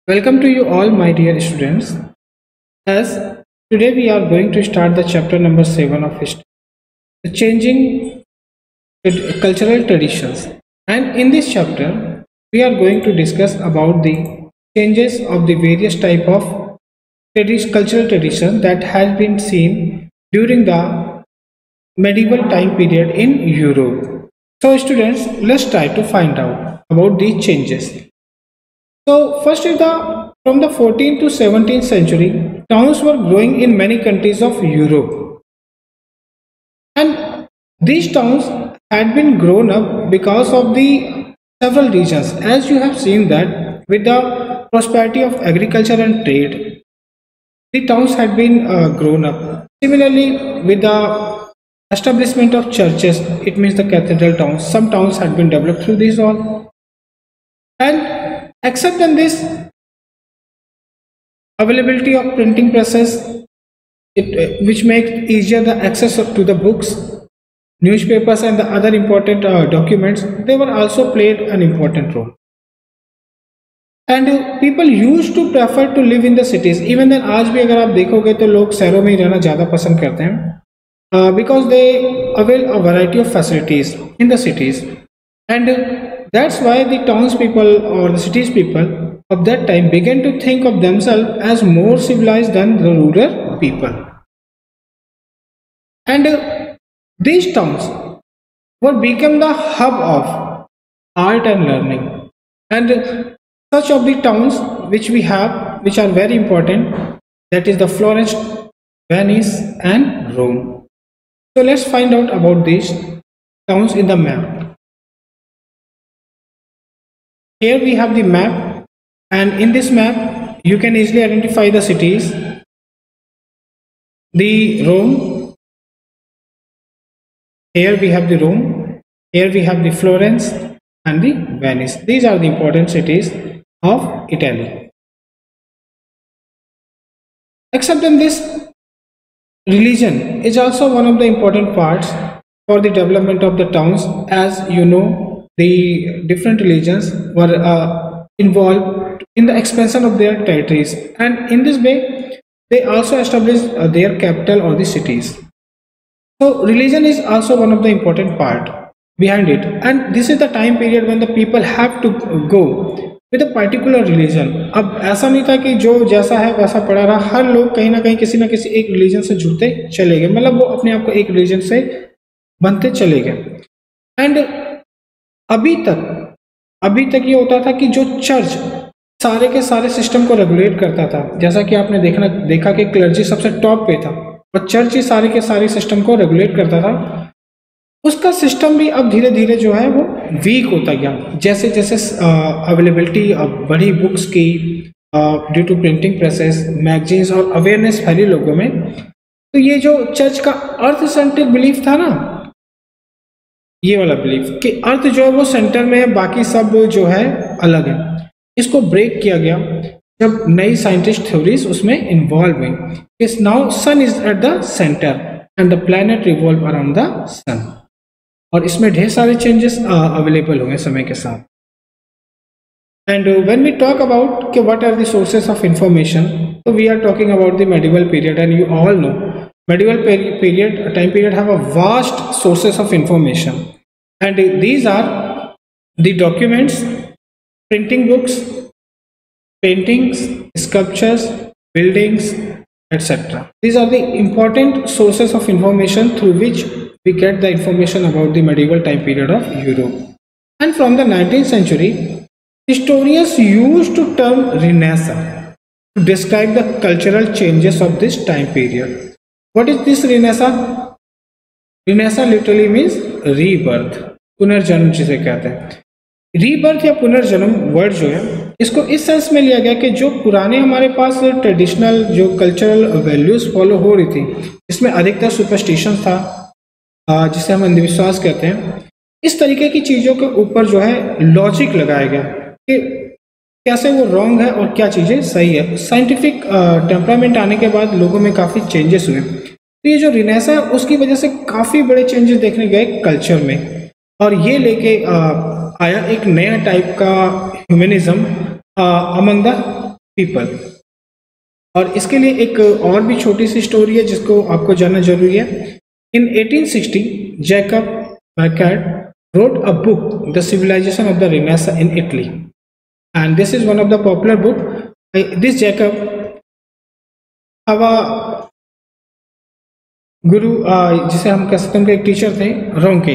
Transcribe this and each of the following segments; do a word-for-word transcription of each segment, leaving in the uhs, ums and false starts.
Welcome to you all, my dear students. As today we are going to start the chapter number seven of history, the changing cultural traditions. And in this chapter, we are going to discuss about the changes of the various type of tradi- cultural tradition that has been seen during the medieval time period in Europe. So, students, let's try to find out about these changes. So first is the from the fourteenth to seventeenth century, towns were growing in many countries of Europe, and these towns had been grown up because of the several reasons. As you have seen that with the prosperity of agriculture and trade, the towns had been uh, grown up. Similarly, with the establishment of churches, it means the cathedral towns. Some towns had been developed through these all, and except in this availability of printing presses, it, uh, which makes easier the access of- to the books, newspapers and the other important uh, documents, they were also played an important role. And uh, people used to prefer to live in the cities. Even then आज भी अगर आप देखोगे तो लोग शहरों में ही रहना ज़्यादा पसंद करते हैं, uh, because they avail a variety of facilities in the cities. And uh, that's why the townspeople or the cities people of that time began to think of themselves as more civilized than the rural people. And uh, these towns were become the hub of art and learning. And uh, such of the towns which we have, which are very important, that is the Florence, Venice, and Rome. So let's find out about these towns in the map. Here we have the map, and in this map you can easily identify the cities. The Rome, here we have the Rome, here we have the Florence and the Venice. These are the important cities of Italy. Except in this, religion is also one of the important parts for the development of the towns. As you know, the different religions were uh, involved in the expansion of their territories, and in this way they also established uh, their capital or the cities. So religion is also one of the important part behind it, and this is the time period when the people have to go with a particular religion. अब ऐसा नहीं था कि जो जैसा है वैसा पड़ा रहा, हर लोग कहीं ना कहीं किसी ना किसी एक रिलीजन से जुड़ते चले गए, मतलब वो अपने आप को एक रिलीजन से बनते चले गए. एंड अभी तक अभी तक ये होता था कि जो चर्च सारे के सारे सिस्टम को रेगुलेट करता था, जैसा कि आपने देखना देखा कि क्लर्जी सबसे टॉप पे था और चर्च ही सारे के सारे सिस्टम को रेगुलेट करता था. उसका सिस्टम भी अब धीरे धीरे जो है वो वीक होता गया, जैसे जैसे अवेलेबिलिटी बढ़ी बुक्स की due to printing presses, magazines और अवेयरनेस फैली लोगों में. तो ये जो चर्च का अर्थ सेंट्रिक बिलीफ था ना, ये वाला बिलीफ कि अर्थ जो है वो सेंटर में है, बाकी सब जो है अलग है, इसको ब्रेक किया गया जब नई साइंटिस्ट थ्योरीज उसमें इन्वॉल्व हुई. इस now sun is at the center and the planet revolve around the sun, और इसमें ढेर सारे चेंजेस अवेलेबल होंगे समय के साथ. And when we talk about कि what are the sources of information, तो we are talking about the medieval period, and you all know medieval period time period have a vast sources of information, and these are the documents, printing books, paintings, sculptures, buildings, etc. These are the important sources of information through which we get the information about the medieval time period of Europe. And from the nineteenth century, historians used to term Renaissance to describe the cultural changes of this time period. What is this Renaissance? Renaissance literally means rebirth, पुनर्जन्म जिसे कहते हैं. Rebirth या पुनर्जन्म word जो है, इसको इस सेंस में लिया गया कि जो पुराने हमारे पास ट्रेडिशनल जो कल्चरल वैल्यूज फॉलो हो रही थी, इसमें अधिकतर सुपरस्टिशन था, जिसे हम अंधविश्वास कहते हैं. इस तरीके की चीज़ों के ऊपर जो है लॉजिक लगाया गया कि कैसे वो रॉन्ग है और क्या चीज़ें सही है. साइंटिफिक टेम्परामेंट आने के बाद लोगों में काफ़ी चेंजेस हुए. तो ये जो रिनेसा है उसकी वजह से काफ़ी बड़े चेंजेस देखने गए कल्चर में, और ये लेके आया एक नया टाइप का ह्यूमनिज्म अमंग द पीपल। और इसके लिए एक और भी छोटी सी स्टोरी है जिसको आपको जानना जरूरी है। इन एटीन सिक्सटी जैकब मैकैर्ड wrote a book, The Civilization of the Renaissance in Italy, and this is one of the popular book. This Jacob have a गुरु, जिसे हम कह सकते हैं एक टीचर थे, रोंके,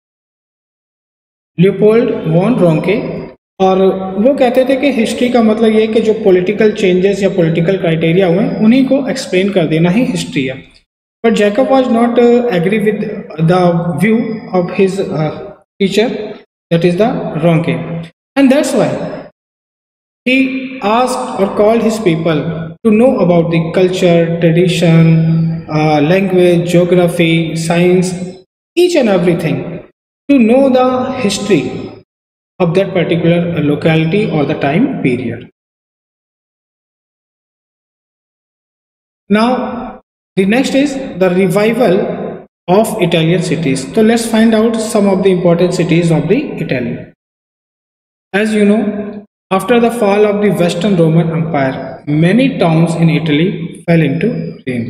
लियोपोल्ड वॉन रोंके, और वो कहते थे कि हिस्ट्री का मतलब ये है कि जो पॉलिटिकल चेंजेस या पॉलिटिकल क्राइटेरिया हुए उन्हीं को एक्सप्लेन कर देना ही हिस्ट्री है। But Jacob was not agree with the view of his teacher, that is the Ranke, and that's why he asked और called his people to know about the culture, tradition, language, geography, science, each and everything, to know the history of that particular locality or the time period. Now the next is the revival of Italian cities. So let's find out some of the important cities of the Italy. As you know, after the fall of the Western Roman Empire, many towns in Italy fell into ruin.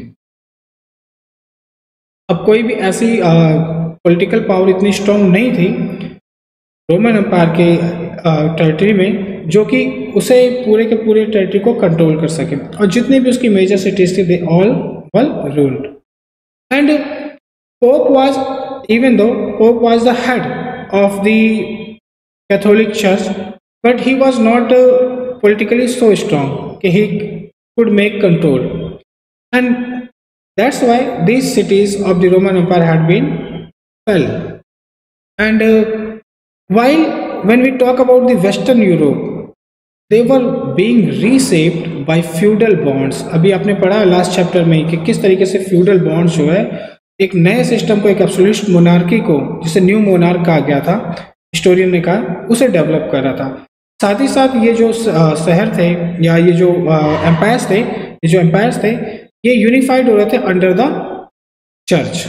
अब कोई भी ऐसी political power इतनी strong नहीं थी Roman empire के territory में जो कि उसे पूरे के पूरे टेरिटरी को कंट्रोल कर सके, और जितनी भी उसकी मेजर सिटीज थी they all were ruled. And Pope was, even though Pope was the head of the Catholic church, but he was not politically so strong कि he could make control, and that's why these cities of the Roman empire had been fell. And uh, while when we talk about the Western Europe, they were being reshaped by feudal bonds. अभी आपने पढ़ा last chapter में कि किस तरीके से feudal bonds जो है एक नए सिस्टम को, एक एब्सोल्यूट मोनार्की को, जिसे न्यू मोनार्क कहा गया था, हिस्टोरियन ने कहा, उसे डेवलप कर रहा था। साथ ही साथ ये जो शहर थे या ये जो एम्पायर्स थे, ये जो एम्पायर्स थे ये यूनिफाइड हो रहे थे अंडर द चर्च।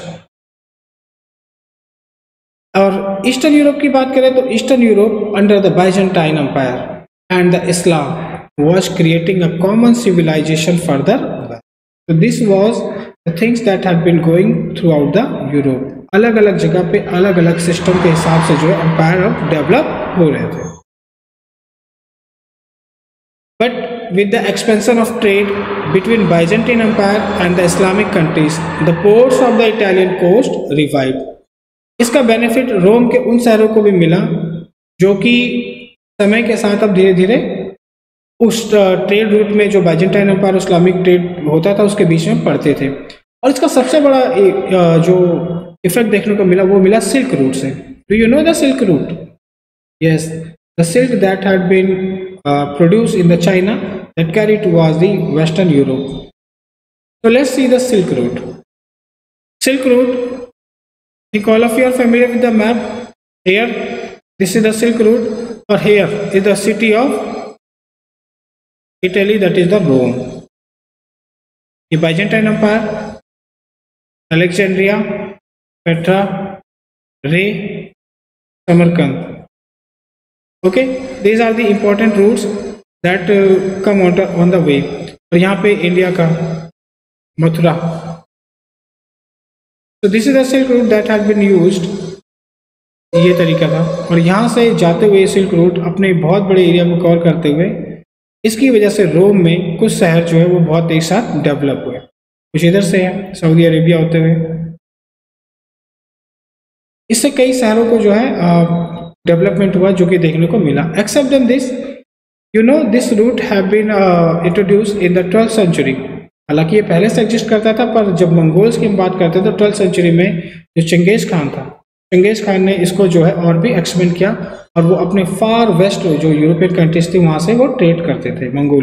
और ईस्टर्न यूरोप की बात करें तो eastern Europe under the Byzantine empire and the Islam was creating a common civilisation further. तो this was the things that had been going throughout the Europe. अलग अलग जगह पे अलग अलग सिस्टम के हिसाब से जो है एम्पायर अब डेवलप हो रहे थे। But with the expansion of trade between Byzantine empire and the Islamic countries, the ports of the Italian coast revived. इसका बेनिफिट रोम के उन शहरों को भी मिला जो कि समय के साथ अब धीरे धीरे उस ट्रेड रूट में जो बाइजेंटाइन एम्पायर इस्लामिक ट्रेड होता था उसके बीच में पड़ते थे। और इसका सबसे बड़ा जो इफेक्ट देखने को मिला वो मिला सिल्क रूट से। Do you know the silk route? Yes, the silk that had been produce in the China that carry towards the western Europe. So let's see the silk route. Silk route, I think all of you are familiar with the map. Here, this is the Silk Route, or here is the city of Italy, that is the Rome. The Byzantine Empire, Alexandria, Petra, Ray, Samarkand. Okay, these are the important routes that uh, come on, on the way. और यहाँ पे India का Mathura. So this is the Silk Route that has been used. ये तरीका था, और यहाँ से जाते हुए सिल्क रूट अपने बहुत बड़े एरिया को कवर करते हुए इसकी वजह से रोम में कुछ शहर जो है वो बहुत एक साथ डेवलप हुए। कुछ इधर से है सऊदी अरेबिया होते हुए, इससे कई शहरों को जो है डेवलपमेंट हुआ जो कि देखने को मिला। Except in this, you know this route have been introduce in the twelfth century. हालांकि ये पहले से एग्जिस्ट करता था, पर जब मंगोल्स की हम बात करते थे तो ट्वेल्थ सेंचुरी में जो चंगेज खान था, चंगेज खान ने इसको जो है और भी एक्सपेंड किया, और वो अपने फार वेस्ट जो यूरोपियन कंट्रीज थी वहां से वो ट्रेड करते थे मंगोल।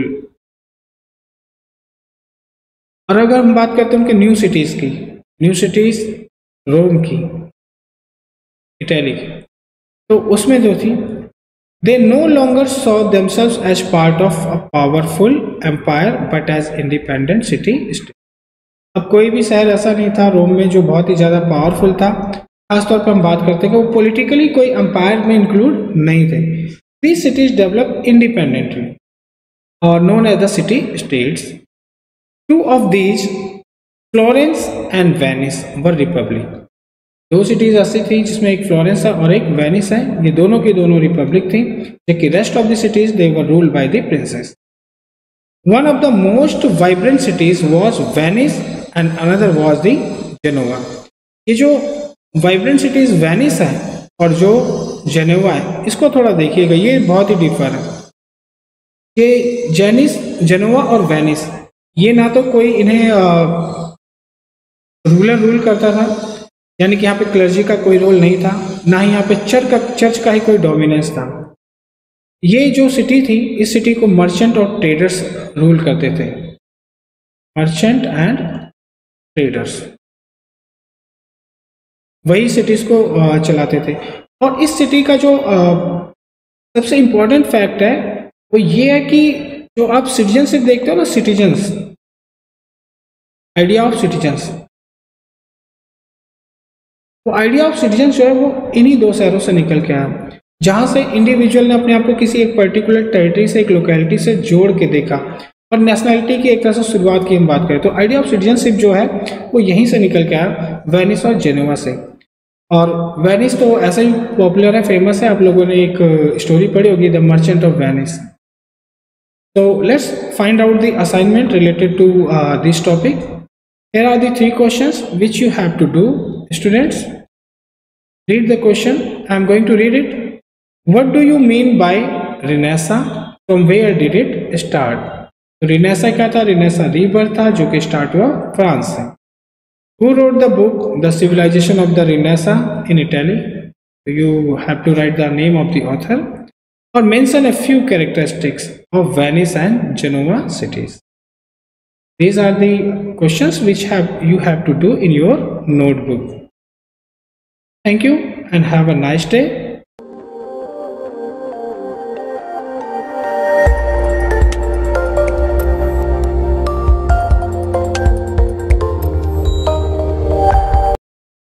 और अगर हम बात करते हैं उनके न्यू सिटीज की, न्यू सिटीज रोम की, इटली की, तो उसमें जो थी they no longer saw themselves as part of a powerful empire but as independent city state. अब कोई भी शहर ऐसा नहीं था रोम में जो बहुत ही ज़्यादा पावरफुल था। खासतौर पर हम बात करते हैं कि वो पॉलिटिकली कोई एम्पायर में इंक्लूड नहीं थे। These cities develop independently. or known as the city states. Two of these, Florence and Venice, were republic. दो सिटीज ऐसी थी जिसमें एक फ्लोरेंस है और एक वेनिस है, ये दोनों की दोनों रिपब्लिक थी, जबकि rest of the cities they were ruled by the princes. One of the most vibrant cities was Venice and another was the Genoa. ये जो वाइब्रेंट सिटीज वेनिस है और जो जेनेवा है, इसको थोड़ा देखिएगा, ये बहुत ही डिफर है. ये जेनिस जेनोवा और वेनिस, ये ना तो कोई इन्हें रूलर रूल करता था, यानी कि यहाँ पे क्लर्जी का कोई रोल नहीं था, ना ही यहाँ पे चर्च का चर्च का ही कोई डोमिनेंस था. ये जो सिटी थी, इस सिटी को मर्चेंट और ट्रेडर्स रूल करते थे. मर्चेंट एंड ट्रेडर्स वही सिटीज को चलाते थे. और इस सिटी का जो सबसे इम्पोर्टेंट फैक्ट है वो ये है कि जो आप सिटीजनशिप देखते हो ना, सिटीजन्स, आइडिया ऑफ सिटीजन्स, वो आइडिया ऑफ सिटीजन जो है वो इन्हीं दो शहरों से निकल के आया, जहाँ से इंडिविजुअल ने अपने आप को किसी एक पर्टिकुलर टेरिटरी से, एक लोकेलिटी से जोड़ के देखा, और नेशनैलिटी की एक तरह से शुरुआत की हम बात करें तो आइडिया ऑफ सिटीजनशिप जो है वो यहीं से निकल के आया, वेनिस और जेनेवा से. और वेनिस तो ऐसा ही पॉपुलर है, फेमस है, आप लोगों ने एक स्टोरी पढ़ी होगी, the merchant of Venice. So let's find out the assignment related to uh, this topic. Here are the three questions which you have to do, students. Read the question. I am going to read it. What do you mean by Renaissance? From where did it start? तो Renaissance क्या था? Renaissance rebirth था, जो कि start हुआ France से. Who wrote the book The Civilization of the Renaissance in Italy? You have to write the name of the author. Or mention a few characteristics of Venice and Genoa cities. These are the questions which have you have to do in your notebook. Thank you and have a nice day.